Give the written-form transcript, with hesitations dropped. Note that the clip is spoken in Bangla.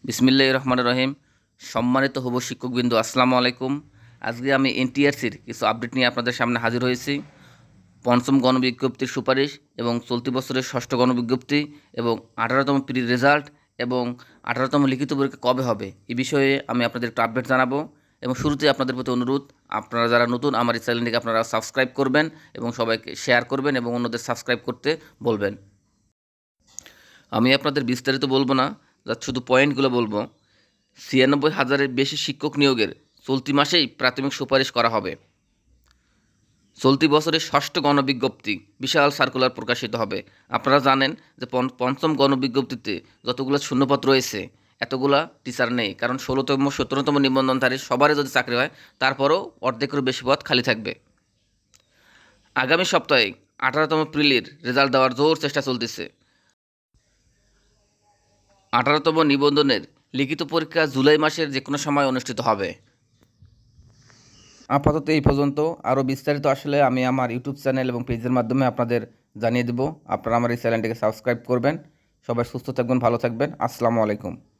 বিসমিল্লাহির রহমানির রহিম। সম্মানিত হবু শিক্ষকবৃন্দ, আসসালামু আলাইকুম। আজকে আমি এনটিআরসির কিছু আপডেট নিয়ে আপনাদের সামনে হাজির হয়েছি। পঞ্চম গণবিজ্ঞপ্তির সুপারিশ এবং চলতি বছরের ষষ্ঠ গণবিজ্ঞপ্তি এবং 18তম প্রি রেজাল্ট এবং 18তম লিখিত পরীক্ষা কবে হবে এই বিষয়ে আমি আপনাদের একটু আপডেট জানাবো। এবং শুরুতে আপনাদের প্রতি অনুরোধ, আপনারা যারা নতুন আমার এই চ্যানেলটিকে আপনারা সাবস্ক্রাইব করবেন এবং সবাইকে শেয়ার করবেন এবং অন্যদের সাবস্ক্রাইব করতে বলবেন। আমি আপনাদের বিস্তারিত বলবো না, শুধু পয়েন্টগুলো বলবো। 96,000-এর বেশি শিক্ষক নিয়োগের চলতি মাসেই প্রাথমিক সুপারিশ করা হবে। চলতি বছরের ষষ্ঠ গণবিজ্ঞপ্তি বিশাল সার্কুলার প্রকাশিত হবে। আপনারা জানেন যে পঞ্চম গণবিজ্ঞপ্তিতে যতগুলো শূন্যপদ রয়েছে এতগুলা টিচার নেই, কারণ 16তম 17তম নিবন্ধনধারী সবারই যদি চাকরি হয় তারপরেও অর্ধেকেরও বেশি পদ খালি থাকবে। আগামী সপ্তাহে 18তম প্রিলির রেজাল্ট দেওয়ার জোর চেষ্টা চলতেছে। 18তম নিবন্ধনের লিখিত পরীক্ষা জুলাই মাসের যে কোনো সময় অনুষ্ঠিত হবে। আপাতত এই পর্যন্ত। আরও বিস্তারিত আসলে আমি আমার ইউটিউব চ্যানেল এবং পেজের মাধ্যমে আপনাদের জানিয়ে দেব। আপনারা আমার এই চ্যানেলটিকে সাবস্ক্রাইব করবেন। সবাই সুস্থ থাকবেন, ভালো থাকবেন। আসসালামু আলাইকুম।